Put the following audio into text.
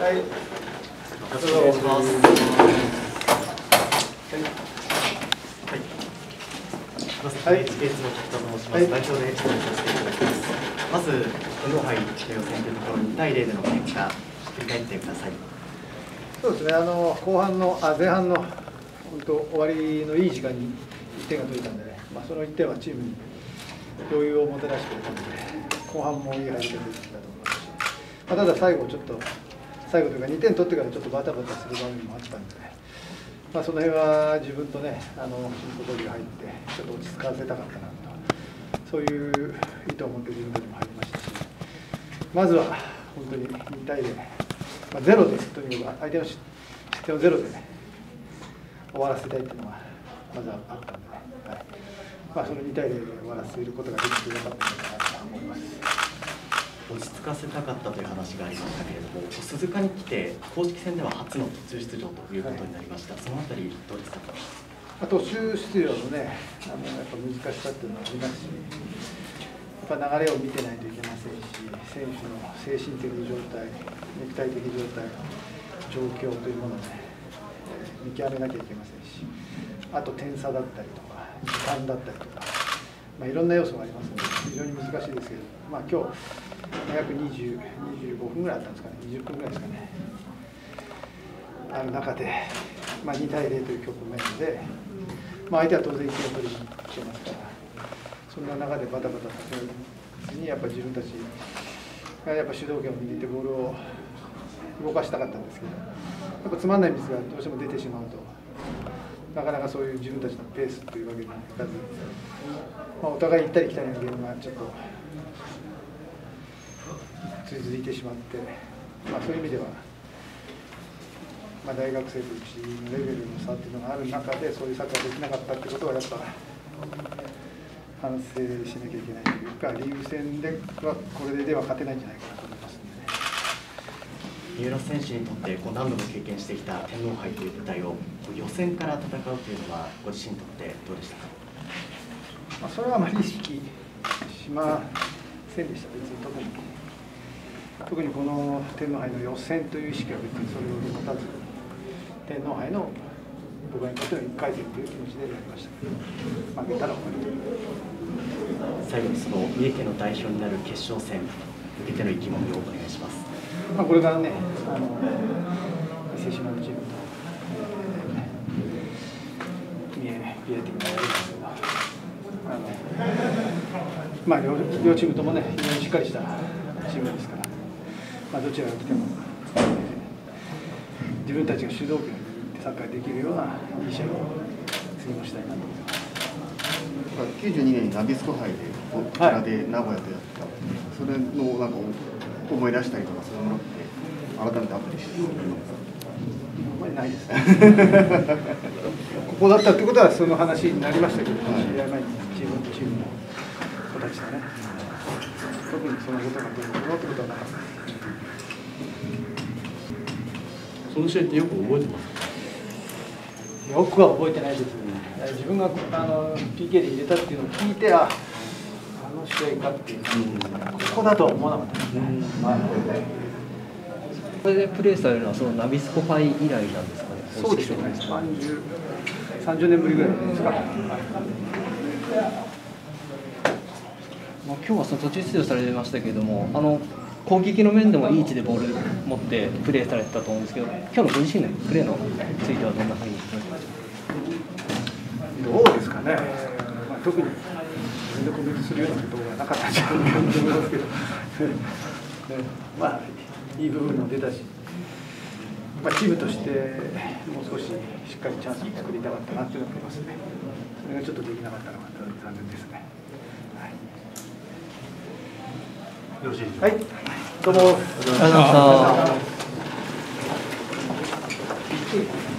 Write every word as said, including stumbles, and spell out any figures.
はい。よろしくお願いします。 はい。はい。エーツのキャプテンと申します。代表で質問させていただきます。まず、天皇杯予選というところに対ゼロでの結果、振り返ってください。 そうですね。あの後半のあ前半の本当終わりのいい時間にいってんが取れたんでね。まあそのいってんはチームに余裕をもたらしてくれたので、後半もいい入りが出てきたと思いますし、まあ、ただ最後ちょっと最後というかにてん取ってからちょっとバタバタする場面もあったんで、ね、まあその辺は自分とねあのシンポトリが入ってちょっと落ち着かせたかったなと、そういう意図を持って自分たちも入りましたし、まずは本当ににたいゼロ、まあ、ゼロでとにかく相手の失点をゼロでね終わらせたいというのがまずはあったんでね、はい、まあそのにたいゼロで終わらせることができてよかったのかなと思います。 落ち着かせたかったという話がありましたけれども、鈴鹿に来て公式戦では初の途中出場ということになりました。はい、そのあたりどうですか。 途中出場のね、あのやっぱ難しさっていうのはありますし、やっぱ流れを見てないといけませんし、選手の精神的状態、肉体的状態、状況というものをね、見極めなきゃいけませんし、あと点差だったりとか、時間だったりとか、まあ、いろんな要素がありますので、非常に難しいですけど、まあ今日約にじゅう、にじゅうごふんぐらいあったんですかね、にじゅっぷんぐらいですかね、ある中で、まあ、にたいゼロという局面で、まあ、相手は当然いちてん取りに来てますから、そんな中でバタバタさせるずに、やっぱり自分たちがやっぱ主導権を握ってボールを動かしたかったんですけど、やっぱつまんないミスがどうしても出てしまうと、なかなかそういう自分たちのペースというわけにはいかず、まあ、お互い行ったり来たりのゲームがちょっと続いてしまって、まあ、そういう意味では、まあ、大学生とうちのレベルの差っていうのがある中で、そういうサッカーができなかったってことは、やっぱ反省しなきゃいけないというか、リーグ戦ではこれでは勝てないんじゃないかなと思いますのでね。 三浦選手にとってこう何度も経験してきた天皇杯という舞台を予選から戦うというのはご自身にとってどうでしたか。 まあ、それはあまり意識しませんでした、別に特に。特にこの天皇杯の予選という意識は別にそれを持たず、天皇杯の僕にとってのいっかい戦という気持ちでやりましたけど、負けたら終わり。 最後にその三重県の代表になる決勝戦向けての意気込みをお願いします。 まあこれからね、あの伊勢志摩のチームと、えー、三重ビエティがやるんですけど、あのまあ 両, 両チームともね非常にしっかりしたチームですから、まあ、どちらが来ても、えー、自分たちが主導権を握ってサッカーできるようないい試合を次もしたいなと思います。 きゅうじゅうにねんにナビスコ杯でこちらで名古屋でやった、はい、それのなんか思い出したりとかそういうものって改めてあったりしますか。 あんまりないですね。ここだったってことはその話になりましたけど、はい、試合前にチームとチームの子たちがね、特にそのことがどうのってことはなかったです。 その試合ってよく覚えてますか。 よくは覚えてないですね。自分があの ピーケー で入れたっていうのを聞いて、あ、あの試合かっていう感じですね。ここだとは思わなかったですね。はい、 これでプレーされるのはそのナビスコ杯以来なんですかね。 そうですよね。さんじゅう、さんじゅうねんぶりぐらいですか。はい、 まあ今日はその途中出場されてましたけれども、あの攻撃の面でもいい位置でボール持ってプレーされてたと思うんですけど、今日のご自身のプレーのついてはどんなふうに聞こえてましたか。 どうですかね。まあ、特に自分でコメントするようなことがなかったんじゃないかと思いますけど、まあいい部分も出たし、まあ、チームとしてもう少ししっかりチャンスを作りたかったなというのがありますね。それがちょっとできなかったのが残念ですね。はい、 よろしいでしょうか。 はい、どうもありがとうございました。